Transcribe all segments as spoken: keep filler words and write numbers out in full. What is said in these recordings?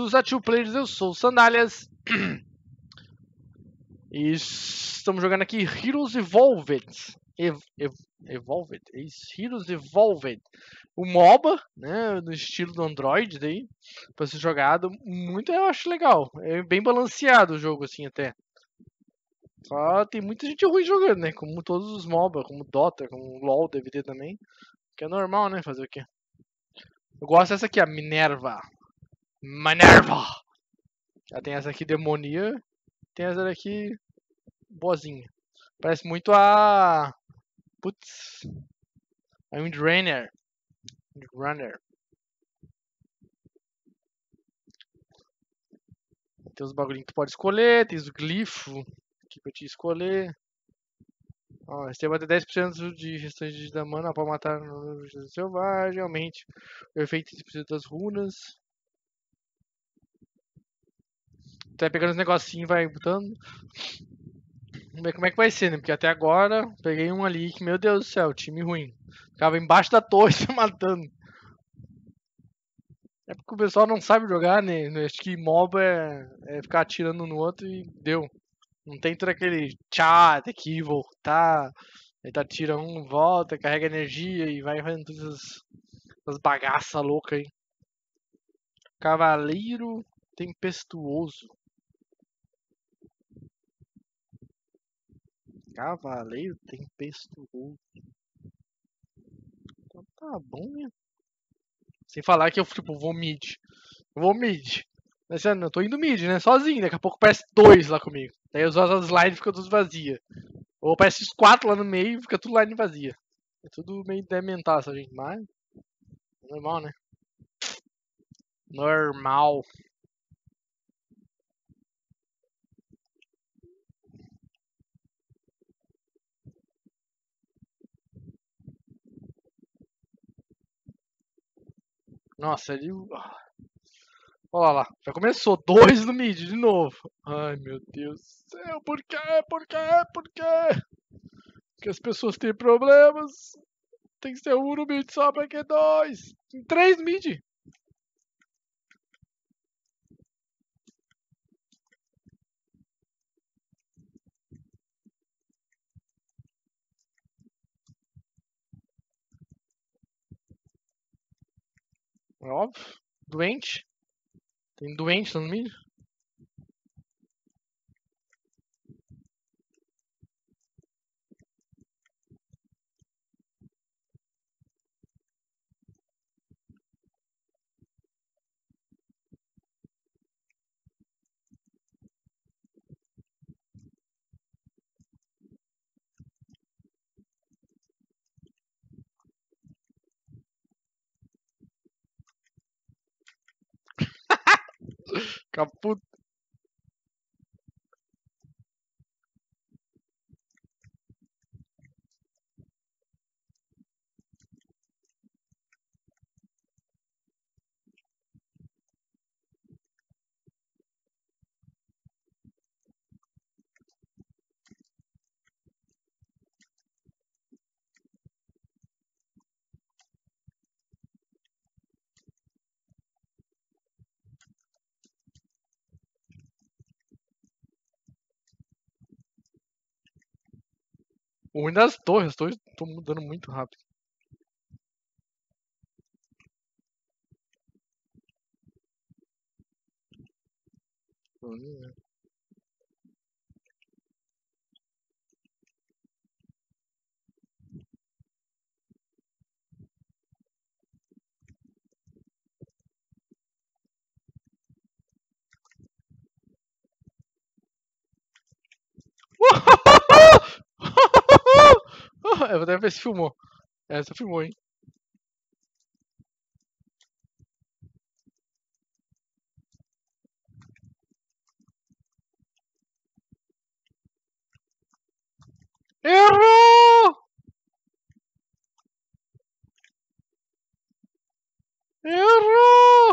bem-vindos a Two Players, eu sou o Sandálias. E estamos jogando aqui Heroes Evolved. Ev Ev Evolved? É isso, Heroes Evolved. O MOBA, né, no estilo do Android daí, pra ser jogado. Muito, eu acho legal. É bem balanceado o jogo, assim, até. Só tem muita gente ruim jogando, né, como todos os MOBA, como Dota, como LoL deve ter também. Que é normal, né, fazer o quê? Eu gosto dessa aqui, a Minerva. Minerva! Já tem essa aqui, Demonia. Tem essa daqui, boazinha. Parece muito a... Putz. A Windrunner. Windrunner. Tem os bagulhinhos que tu pode escolher. Tem os glifos aqui pra te escolher. Ó, você tem até dez por cento de restante de mana pra matar no selvagem. Aumente o efeito das runas. Tu vai pegando os negocinhos e vai botando. Vamos ver como é que vai ser, né? Porque até agora peguei um ali que, meu Deus do céu, time ruim. Ficava embaixo da torre se matando. É porque o pessoal não sabe jogar, né? Acho que MOBA é, é ficar atirando no outro e deu. Não tem todo aquele tchá, tem que voltar. Aí tá tira um, volta, carrega energia e vai fazendo todas essas, essas bagaças loucas aí. Cavaleiro Tempestuoso. Cavaleiro Tempestuoso. Então tá bom, né? Sem falar que eu, tipo, vou mid. Eu vou mid. Mas eu não tô indo mid, né? Sozinho. Daqui a pouco parece dois lá comigo. Daí as outras lines ficam todas vazias. Ou parece os quatro lá no meio e fica tudo line vazia. É tudo meio dementar essa gente. Mas, normal, né? Normal. Nossa, ele... Olha lá, já começou. Dois no mid de novo. Ai, meu Deus do céu. Por quê? Por quê? Por quê? Porque as pessoas têm problemas. Tem que ser um no mid só pra que dois. Tem três mid. Óbvio. Doente. Tem doente no mid. Caputo. O ruim das torres. As torres estão mudando muito rápido. Hum. Eu vou até ver se filmou. Essa filmou, hein? Errou! Errou!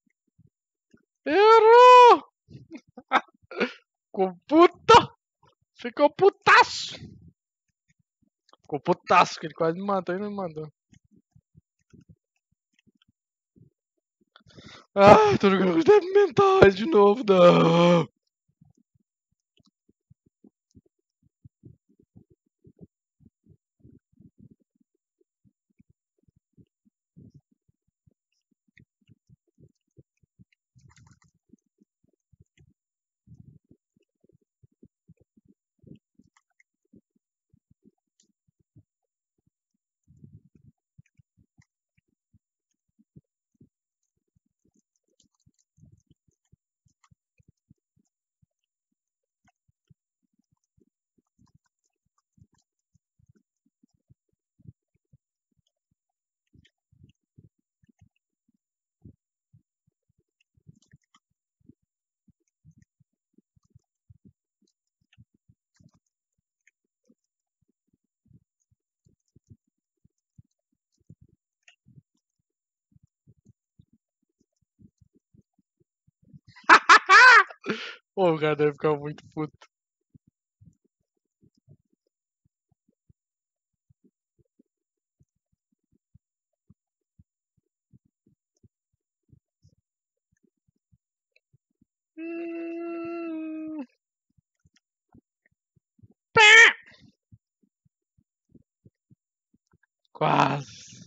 Errou! Com puta! Ficou putaço! Ficou putaço, que ele quase me matou e não me mandou. Ah, tô jogando com os débitos mentais de novo, não! Pô, o cara deve ficar muito puto. Hum... Quase.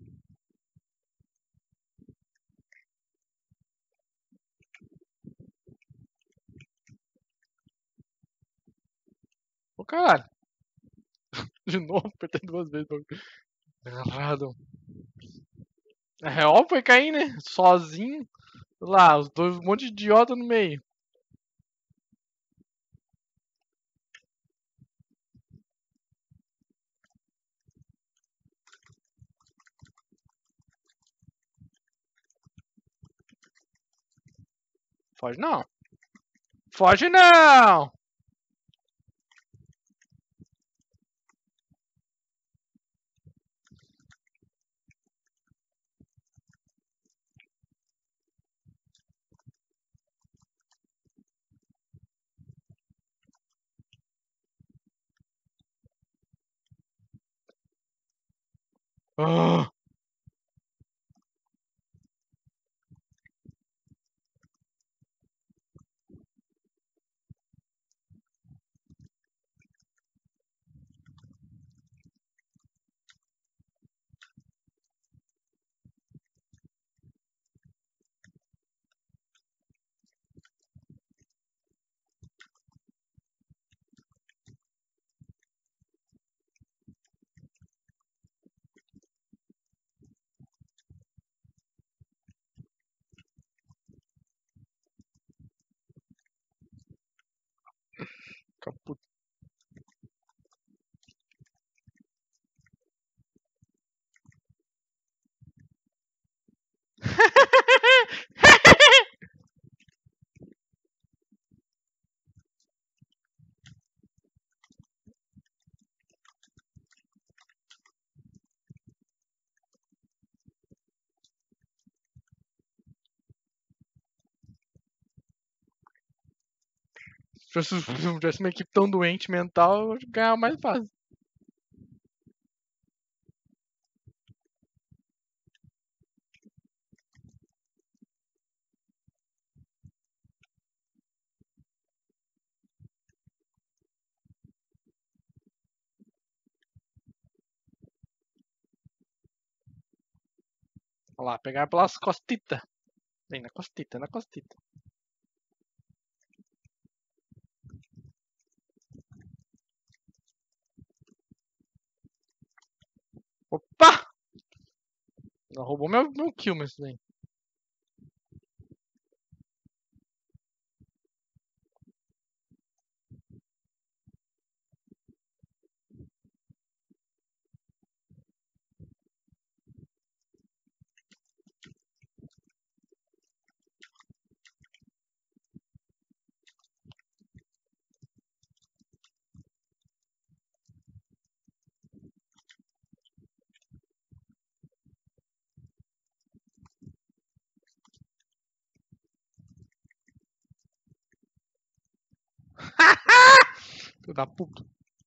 Ô, caralho. De novo, apertei duas vezes. Errado. É real, foi cair, né? Sozinho. Lá, os dois, um monte de idiota no meio. Foge não. Foge não! Ah. Caput. Se eu tivesse uma equipe tão doente mental, eu ganhava mais fácil. Olha lá, pegar pelas costitas. Vem na costita, na costita. Opa! Ela roubou meu, meu kill, mas isso daí. da puta.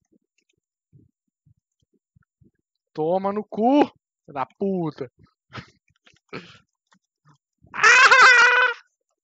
Toma no cu, filho da puta. Ah!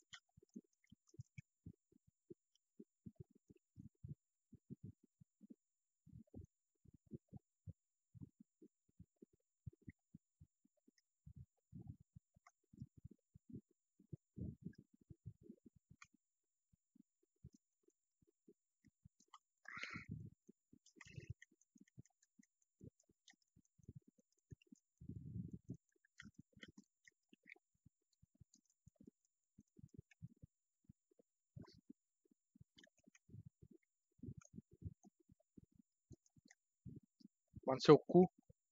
Mano, seu cu.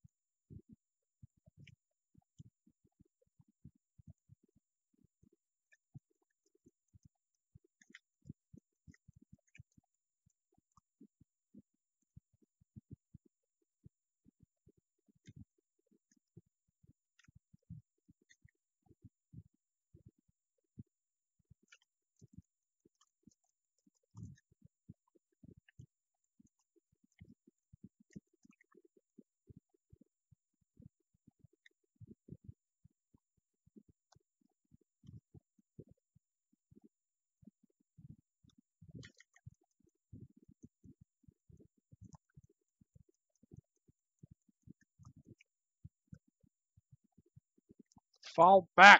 Fall back.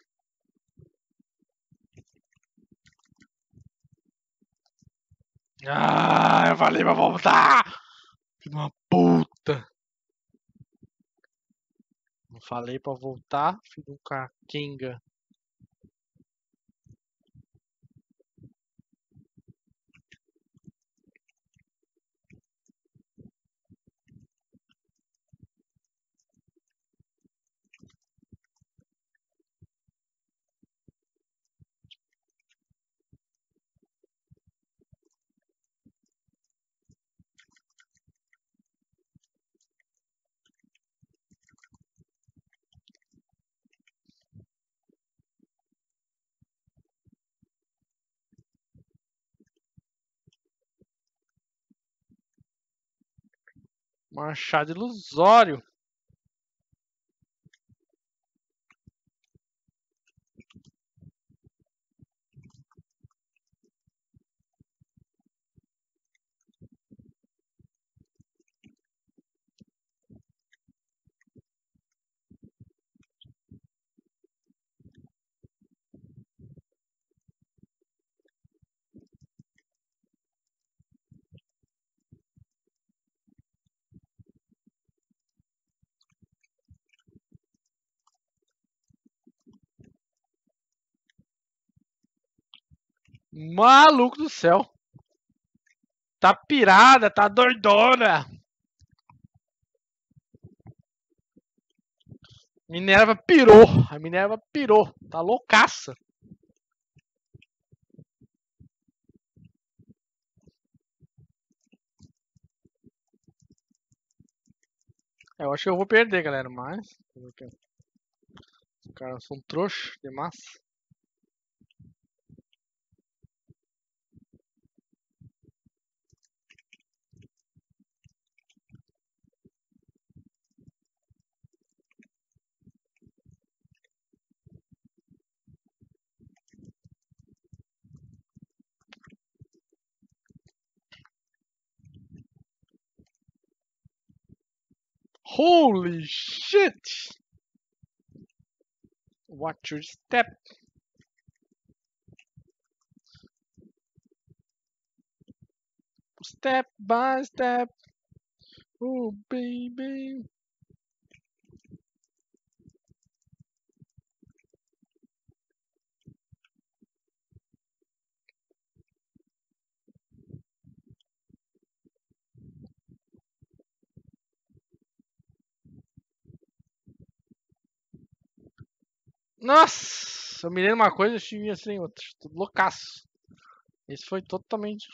Ah, eu falei pra voltar. Filho de uma puta. Não falei pra voltar, filho de um caquenga. Machado ilusório. Maluco do céu. Tá pirada, tá doidona. Minerva pirou. A Minerva pirou. Tá loucaça. Eu acho que eu vou perder, galera, mas... Os caras são trouxa demais. Holy shit! Watch your step. Step by step. Oh, baby. Nossa! Eu me lembro uma coisa, eu tive assim, outra. Tô loucaço. Esse foi totalmente...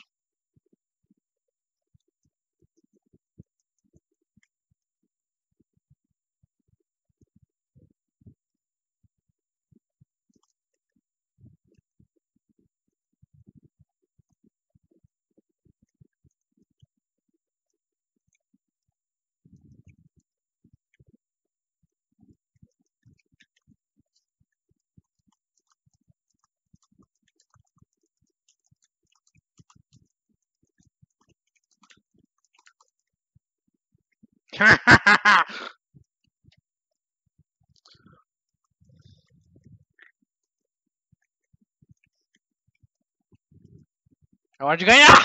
É hora de ganhar!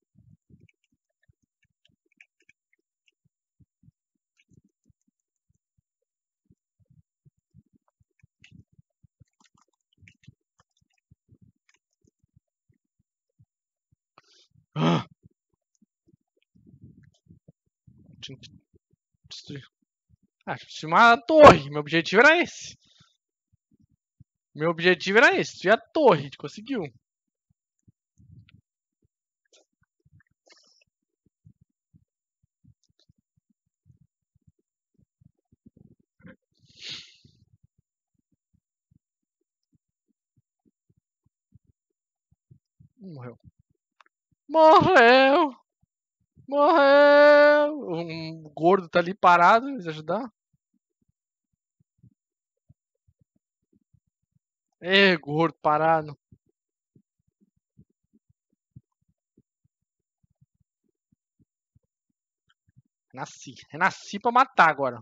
Ah. Tinha que destruir. Ah, destruir uma torre. Meu objetivo era esse. Meu objetivo era esse. Destruir a torre. Conseguiu. Morreu. Morreu! Morreu! Um gordo tá ali parado. Eles ajudar? Ê, gordo parado. Nasci. Renasci pra matar agora.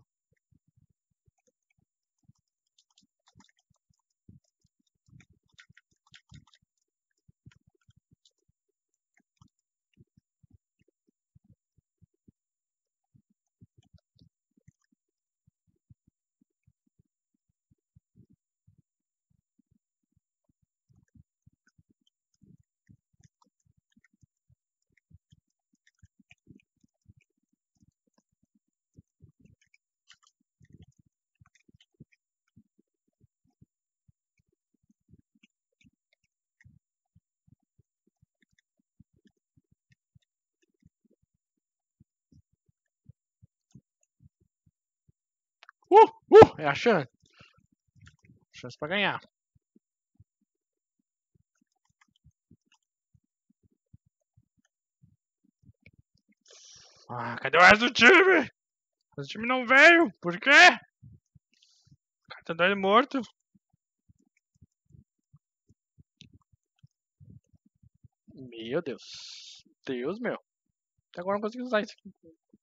Uh, uh, é a chance. Chance pra ganhar. Ah, cadê o resto do time? O time não veio. Por quê? O cara tá doido morto. Meu Deus. Deus meu. Até agora não consigo usar isso aqui.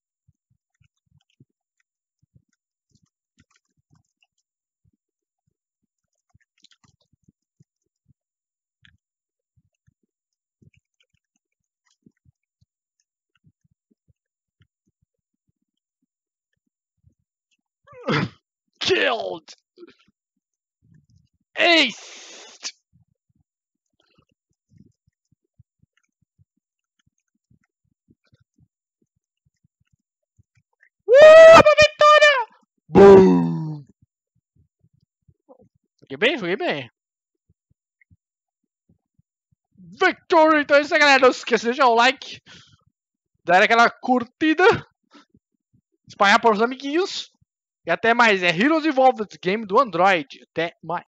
Killed! Ace! Uh, uma vitória! Boom! Joguei bem, joguei bem. Victory! Então é isso aí, galera. Não se esqueça de deixar o like, dar aquela curtida, espalhar para os amiguinhos. E até mais. É Heroes Evolved, game do Android. Até mais.